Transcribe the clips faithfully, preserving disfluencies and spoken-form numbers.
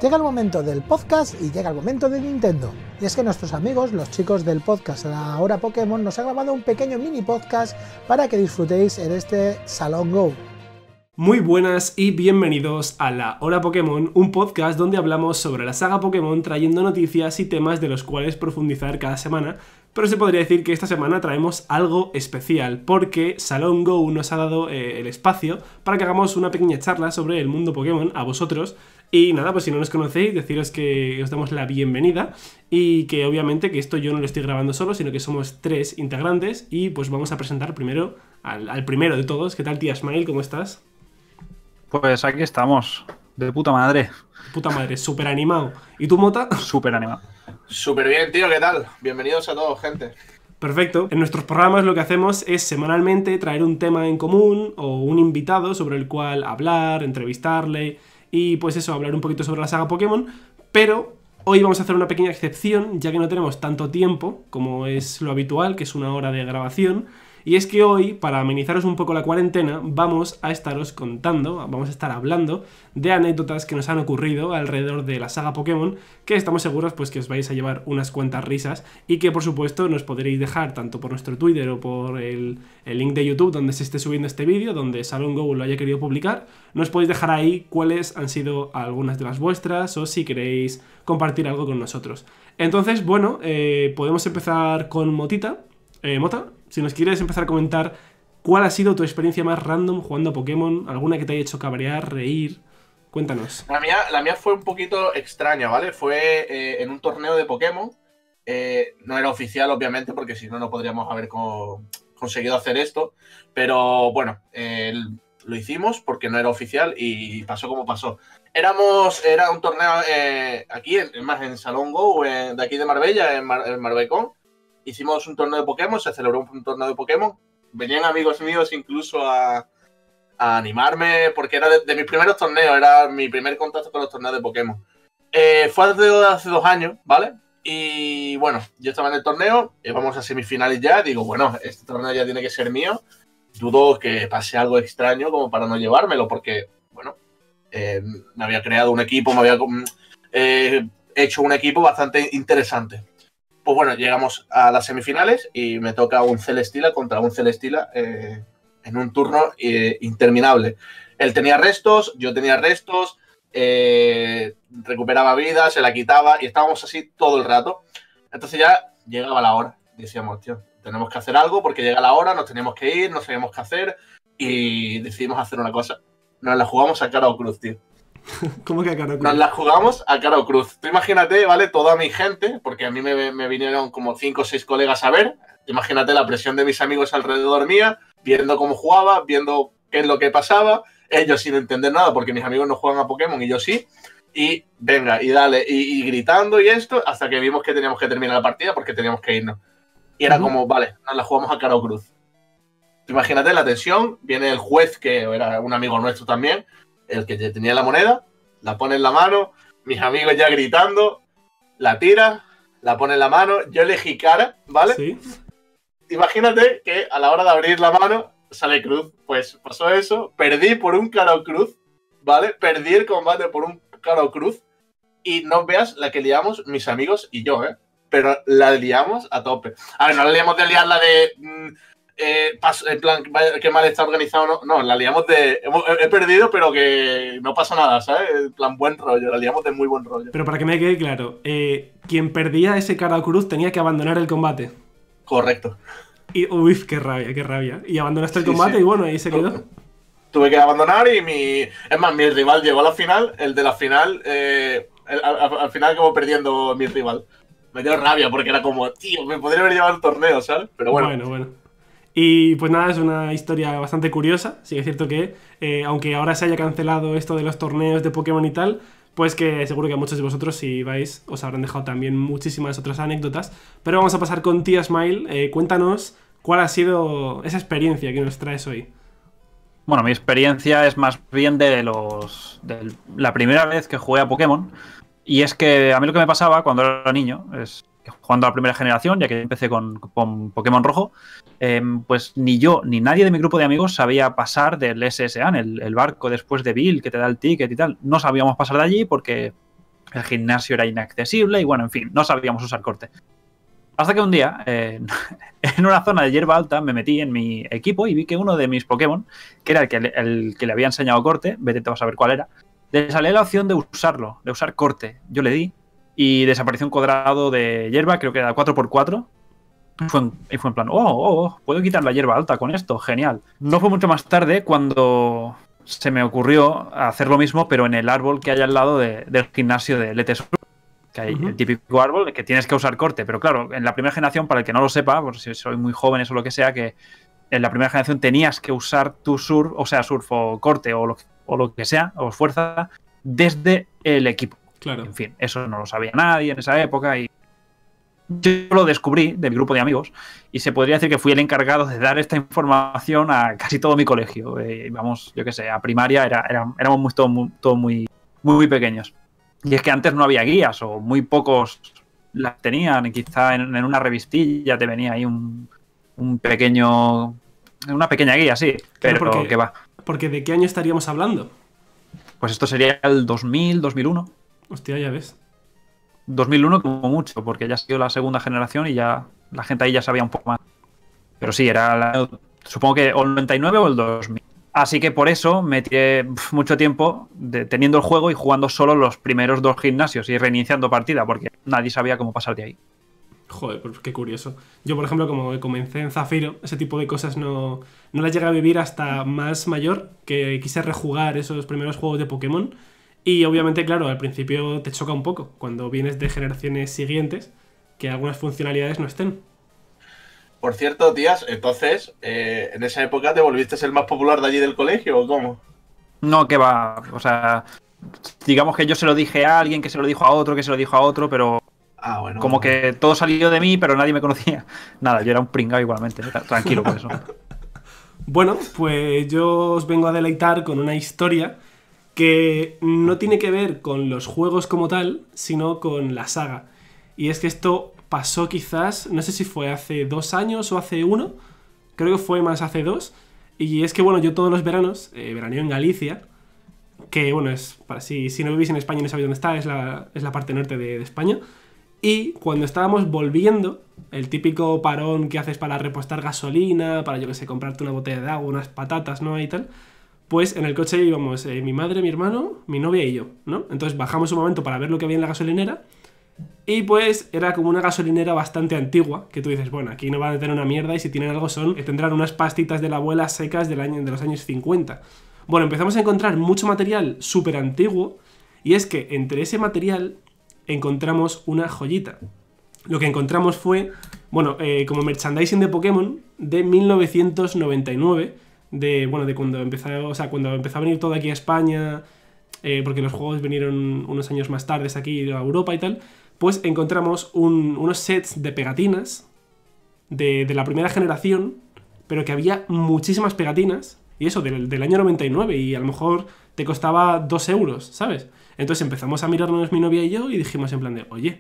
Llega el momento del podcast y llega el momento de Nintendo. Y es que nuestros amigos, los chicos del podcast La Hora Pokémon, nos han grabado un pequeño mini podcast para que disfrutéis en este Salón Go. Muy buenas y bienvenidos a La Hora Pokémon, un podcast donde hablamos sobre la saga Pokémon trayendo noticias y temas de los cuales profundizar cada semana, pero se podría decir que esta semana traemos algo especial porque Salón Go nos ha dado eh, el espacio para que hagamos una pequeña charla sobre el mundo Pokémon a vosotros. Y nada, pues si no nos conocéis, deciros que os damos la bienvenida y que obviamente que esto yo no lo estoy grabando solo, sino que somos tres integrantes y pues vamos a presentar primero al, al primero de todos. ¿Qué tal, tía Smile? ¿Cómo estás? Pues aquí estamos, de puta madre. Puta madre, súper animado. ¿Y tú, Mota? Súper animado. Súper bien, tío, ¿qué tal? Bienvenidos a todos, gente. Perfecto. En nuestros programas lo que hacemos es semanalmente traer un tema en común o un invitado sobre el cual hablar, entrevistarle y pues eso, hablar un poquito sobre la saga Pokémon, pero hoy vamos a hacer una pequeña excepción ya que no tenemos tanto tiempo como es lo habitual, que es una hora de grabación. Y es que hoy, para amenizaros un poco la cuarentena, vamos a estaros contando, vamos a estar hablando de anécdotas que nos han ocurrido alrededor de la saga Pokémon, que estamos seguros pues que os vais a llevar unas cuantas risas y que por supuesto nos podréis dejar tanto por nuestro Twitter o por el, el link de YouTube donde se esté subiendo este vídeo, donde Salón Go lo haya querido publicar. Nos podéis dejar ahí cuáles han sido algunas de las vuestras o si queréis compartir algo con nosotros. Entonces, bueno, eh, podemos empezar con Motita. Eh, Mota, si nos quieres empezar a comentar cuál ha sido tu experiencia más random jugando a Pokémon, alguna que te haya hecho cabrear, reír, cuéntanos. La mía, la mía fue un poquito extraña, ¿vale? Fue eh, en un torneo de Pokémon. Eh, no era oficial, obviamente, porque si no, no podríamos haber co conseguido hacer esto. Pero bueno, eh, lo hicimos porque no era oficial y pasó como pasó. Éramos, era un torneo eh, aquí, en, más en Salón Go, eh, de aquí de Marbella, en, Mar en Marbecón. Hicimos un torneo de Pokémon, se celebró un torneo de Pokémon. Venían amigos míos incluso a, a animarme, porque era de, de mis primeros torneos, era mi primer contacto con los torneos de Pokémon. Eh, fue hace, hace dos años, ¿vale? Y bueno, yo estaba en el torneo, íbamos a semifinales ya, digo, bueno, este torneo ya tiene que ser mío. Dudo que pase algo extraño como para no llevármelo, porque, bueno, eh, me había creado un equipo, me había eh, hecho un equipo bastante interesante. Pues bueno, llegamos a las semifinales y me toca un Celesteela contra un Celesteela eh, en un turno eh, interminable. Él tenía restos, yo tenía restos, eh, recuperaba vida, se la quitaba y estábamos así todo el rato. Entonces ya llegaba la hora. Decíamos, tío, tenemos que hacer algo porque llega la hora, nos tenemos que ir, no sabíamos qué hacer y decidimos hacer una cosa. Nos la jugamos a cara o cruz, tío. ¿Cómo que a cara o cruz? Nos la jugamos a cara o cruz. Tú imagínate, ¿vale? Toda mi gente, porque a mí me, me vinieron como cinco o seis colegas a ver. Imagínate la presión de mis amigos alrededor mía, viendo cómo jugaba, viendo qué es lo que pasaba. Ellos sin entender nada, porque mis amigos no juegan a Pokémon y yo sí. Y venga, y dale, y, y gritando y esto, hasta que vimos que teníamos que terminar la partida porque teníamos que irnos. Y era uh-huh. como, vale, nos la jugamos a cara o cruz. Imagínate la tensión, viene el juez, que era un amigo nuestro también, el que tenía la moneda, la pone en la mano, mis amigos ya gritando, la tira, la pone en la mano, yo elegí cara, ¿vale? Sí. Imagínate que a la hora de abrir la mano sale cruz. Pues pasó eso, perdí por un cara o cruz, ¿vale? Perdí el combate por un cara o cruz y no veas la que liamos mis amigos y yo, ¿eh? Pero la liamos a tope. A ver, no la liamos de liarla de... Mmm, Eh, paso, en plan, que mal está organizado, no, no, la liamos de... He, he perdido, pero que no pasa nada, ¿sabes? En plan, buen rollo, la liamos de muy buen rollo. Pero para que me quede claro, eh, quien perdía ese cara o cruz tenía que abandonar el combate. Correcto. Y, uy, qué rabia, qué rabia. Y abandonaste el sí, combate sí. Y bueno, ahí se quedó. Tuve que abandonar y mi... Es más, mi rival llegó a la final, el de la final, eh, el, al, al final acabó perdiendo mi rival. Me dio rabia porque era como, tío, me podría haber llevado el torneo, ¿sabes? Pero bueno. Bueno, bueno. Y pues nada, es una historia bastante curiosa. Sí que es cierto que, eh, aunque ahora se haya cancelado esto de los torneos de Pokémon y tal, pues que seguro que a muchos de vosotros, si vais, os habrán dejado también muchísimas otras anécdotas. Pero vamos a pasar con tía Smile. Eh, cuéntanos cuál ha sido esa experiencia que nos traes hoy. Bueno, mi experiencia es más bien de los de la primera vez que jugué a Pokémon. Y es que a mí lo que me pasaba cuando era niño es... jugando a la primera generación, ya que empecé con, con Pokémon Rojo, eh, pues ni yo ni nadie de mi grupo de amigos sabía pasar del S S A, el, el barco después de Bill, que te da el ticket y tal. No sabíamos pasar de allí porque el gimnasio era inaccesible y bueno, en fin, no sabíamos usar corte. Hasta que un día, eh, en una zona de hierba alta, me metí en mi equipo y vi que uno de mis Pokémon, que era el que, el que le había enseñado corte, vete te vas a ver cuál era, le salía la opción de usarlo, de usar corte. Yo le di y desapareció un cuadrado de hierba, creo que era cuatro por cuatro. Fue en, y fue en plan, oh, oh, oh, puedo quitar la hierba alta con esto, genial. No fue mucho más tarde cuando se me ocurrió hacer lo mismo, pero en el árbol que hay al lado de, del gimnasio de Lete Sur. Que hay uh-huh. el típico árbol que tienes que usar corte, pero claro, en la primera generación, para el que no lo sepa, por si sois muy jóvenes o lo que sea, que en la primera generación tenías que usar tu surf, o sea, surf o corte o lo, o lo que sea, o fuerza, desde el equipo. Claro. En fin, eso no lo sabía nadie en esa época y yo lo descubrí de mi grupo de amigos y se podría decir que fui el encargado de dar esta información a casi todo mi colegio. Eh, vamos, yo qué sé, a primaria era, era, éramos muy, todos muy, todo muy, muy, muy pequeños. Y es que antes no había guías o muy pocos las tenían y quizá en, en una revistilla te venía ahí un, un pequeño... Una pequeña guía, sí, pero claro, porque, que va. Porque ¿de qué año estaríamos hablando? Pues esto sería el dos mil, dos mil uno. Hostia, ya ves. dos mil uno como mucho, porque ya ha sido la segunda generación y ya la gente ahí ya sabía un poco más. Pero sí, era la, supongo que o el noventa y nueve o el dos mil. Así que por eso me tiré mucho tiempo de, teniendo el juego y jugando solo los primeros dos gimnasios y reiniciando partida, porque nadie sabía cómo pasar de ahí. Joder, pues qué curioso. Yo, por ejemplo, como comencé en Zafiro, ese tipo de cosas no, no las llegué a vivir hasta más mayor, que quise rejugar esos primeros juegos de Pokémon. Y obviamente, claro, al principio te choca un poco cuando vienes de generaciones siguientes que algunas funcionalidades no estén. Por cierto, tías, entonces, eh, ¿en esa época te volviste el más popular de allí del colegio o cómo? No, que va, o sea, digamos que yo se lo dije a alguien, que se lo dijo a otro, que se lo dijo a otro, pero ah, bueno, como bueno. que todo salió de mí, pero nadie me conocía. Nada, yo era un pringao igualmente, tranquilo por eso. Bueno, pues yo os vengo a deleitar con una historia que no tiene que ver con los juegos como tal, sino con la saga. Y es que esto pasó quizás, no sé si fue hace dos años o hace uno, creo que fue más hace dos. Y es que, bueno, yo todos los veranos, eh, veraneo en Galicia, que, bueno, es para si, si no vivís en España y no sabéis dónde está, es la, es la parte norte de, de España. Y cuando estábamos volviendo, el típico parón que haces para repostar gasolina, para, yo que sé, comprarte una botella de agua, unas patatas, ¿no? Y tal, pues en el coche íbamos eh, mi madre, mi hermano, mi novia y yo, ¿no? Entonces bajamos un momento para ver lo que había en la gasolinera. Y pues era como una gasolinera bastante antigua, que tú dices, bueno, aquí no van a tener una mierda y si tienen algo son, tendrán unas pastitas de la abuela secas del año, de los años cincuenta. Bueno, empezamos a encontrar mucho material súper antiguo y es que entre ese material encontramos una joyita. Lo que encontramos fue, bueno, eh, como merchandising de Pokémon de mil novecientos noventa y nueve, de, bueno, de cuando empezó, o sea, cuando empezó a venir todo aquí a España, eh, porque los juegos vinieron unos años más tarde aquí a Europa y tal. Pues encontramos un, unos sets de pegatinas de, de la primera generación, pero que había muchísimas pegatinas, y eso, del, del año noventa y nueve, y a lo mejor te costaba dos euros, ¿sabes? Entonces empezamos a mirarnos mi novia y yo y dijimos en plan de, oye,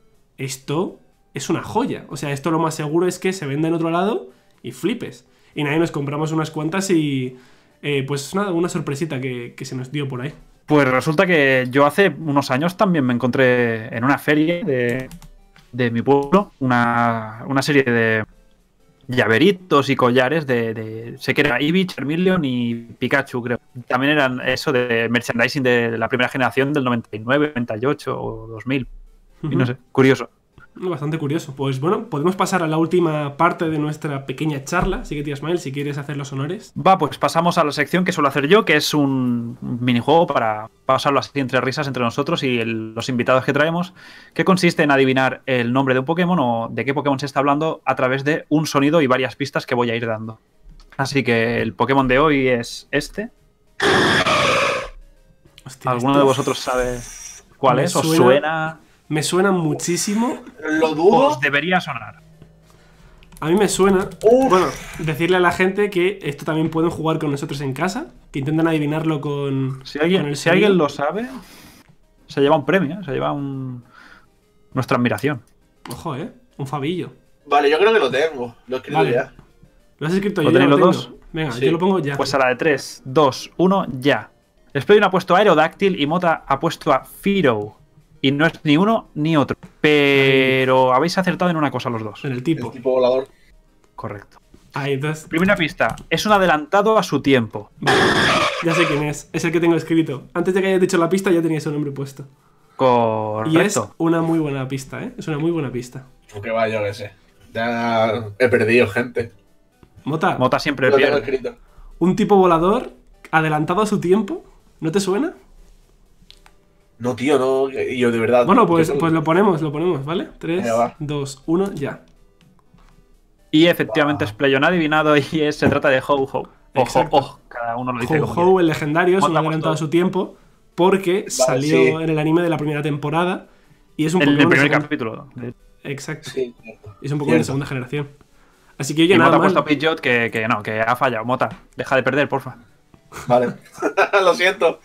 esto es una joya. O sea, esto lo más seguro es que se venda en otro lado y flipes. Y nada, nos compramos unas cuantas y eh, pues nada, una sorpresita que, que se nos dio por ahí. Pues resulta que yo hace unos años también me encontré en una feria de, de mi pueblo una, una serie de llaveritos y collares de, de sé que era Eevee, Charmeleon y Pikachu, creo. También eran eso de merchandising de la primera generación del noventa y nueve, noventa y ocho o dos mil. Uh-huh. Y no sé, curioso. Bastante curioso. Pues bueno, podemos pasar a la última parte de nuestra pequeña charla. Así que, tío Ismael, si quieres hacer los honores. Va, pues pasamos a la sección que suelo hacer yo, que es un minijuego para pasarlo así entre risas entre nosotros y el, los invitados que traemos, que consiste en adivinar el nombre de un Pokémon o de qué Pokémon se está hablando a través de un sonido y varias pistas que voy a ir dando. Así que el Pokémon de hoy es este. Hostia, ¿alguno de vosotros sabe cuál es? ¿Os suena? suena? Me suena muchísimo. Lo dudo. Os debería sonar. A mí me suena. Uf. Bueno, decirle a la gente que esto también pueden jugar con nosotros en casa, que intentan adivinarlo con. Si alguien, con el si alguien lo sabe, se lleva un premio, ¿eh? Se lleva un nuestra admiración. Ojo, eh, un fabillo. Vale, yo creo que lo tengo. Lo he escrito vale. ya. ¿Lo has escrito ¿Lo yo? tenéis Ya lo los tengo. dos? Venga, Sí. yo lo pongo ya. Pues a la de tres, dos, uno, ya. Splatoon ha puesto a Aerodáctil y Mota ha puesto a Firo. y no es ni uno ni otro. Pero habéis acertado en una cosa los dos. En el tipo. El tipo volador. Correcto. Ahí, entonces. Primera pista. Es un adelantado a su tiempo. Vale. Ya sé quién es. Es el que tengo escrito. Antes de que hayas dicho la pista, ya tenía su nombre puesto. Correcto. Y es una muy buena pista, ¿eh? Es una muy buena pista. Porque va, yo qué sé. Ya he perdido, gente. Mota, Mota siempre Lo tengo pierde. escrito. un tipo volador adelantado a su tiempo. ¿No te suena? No, tío, no. Y yo de verdad. Bueno, pues, yo- pues lo ponemos, lo ponemos, ¿vale? tres, Venga, va. dos, uno, ya. Y efectivamente es Playon adivinado y es- se trata de Ho Ho. Ojo, Exacto. ojo. Cada uno lo dice Ho como Ho, el legendario, es un Mota, adelantado a puesto. su tiempo porque salió sí. en el anime de la primera temporada y es un quiere. El, el Pokémon de primer segunda- capítulo. Exacto. Sí, Es un Pokémon de Cierto. segunda generación. Así que oye, Y nada Mota ha mal. puesto a Pidgeot que, que no, que ha fallado. Mota, deja de perder, porfa. vale. Lo siento.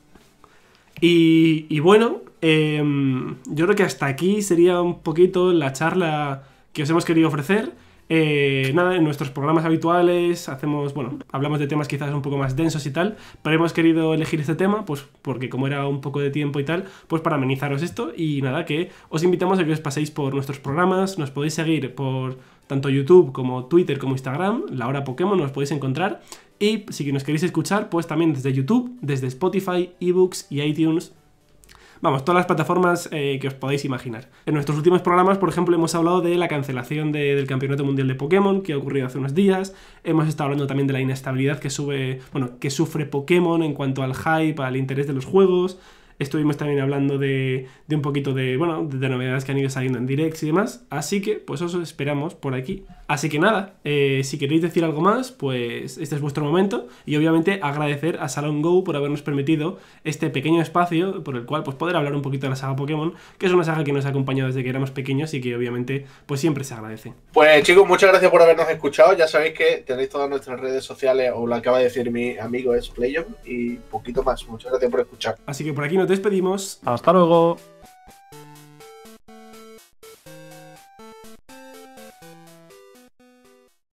Y, y bueno, eh, yo creo que hasta aquí sería un poquito la charla que os hemos querido ofrecer. Eh, nada, en nuestros programas habituales hacemos, bueno, hablamos de temas quizás un poco más densos y tal, pero hemos querido elegir este tema, pues porque como era un poco de tiempo y tal, pues para amenizaros esto. Y nada, que os invitamos a que os paséis por nuestros programas, nos podéis seguir por tanto YouTube como Twitter como Instagram, La Hora Pokémon, nos podéis encontrar. Y si nos queréis escuchar, pues también desde YouTube, desde Spotify, eBooks y iTunes. Vamos, todas las plataformas eh, que os podáis imaginar. En nuestros últimos programas, por ejemplo, hemos hablado de la cancelación de- del Campeonato Mundial de Pokémon, que ha ocurrido hace unos días. Hemos estado hablando también de la inestabilidad que sube, bueno, que sufre Pokémon en cuanto al hype, al interés de los juegos. Estuvimos también hablando de, de un poquito de, bueno, de, de novedades que han ido saliendo en directs y demás. Así que, pues os esperamos por aquí. Así que nada, eh, si queréis decir algo más, pues este es vuestro momento. Y obviamente agradecer a Salon Go por habernos permitido este pequeño espacio por el cual pues, poder hablar un poquito de la saga Pokémon, que es una saga que nos ha acompañado desde que éramos pequeños y que obviamente pues siempre se agradece. Pues chicos, muchas gracias por habernos escuchado. Ya sabéis que tenéis todas nuestras redes sociales, o lo acaba de decir mi amigo es Playon, y poquito más. Muchas gracias por escuchar. Así que por aquí nos despedimos. Hasta luego.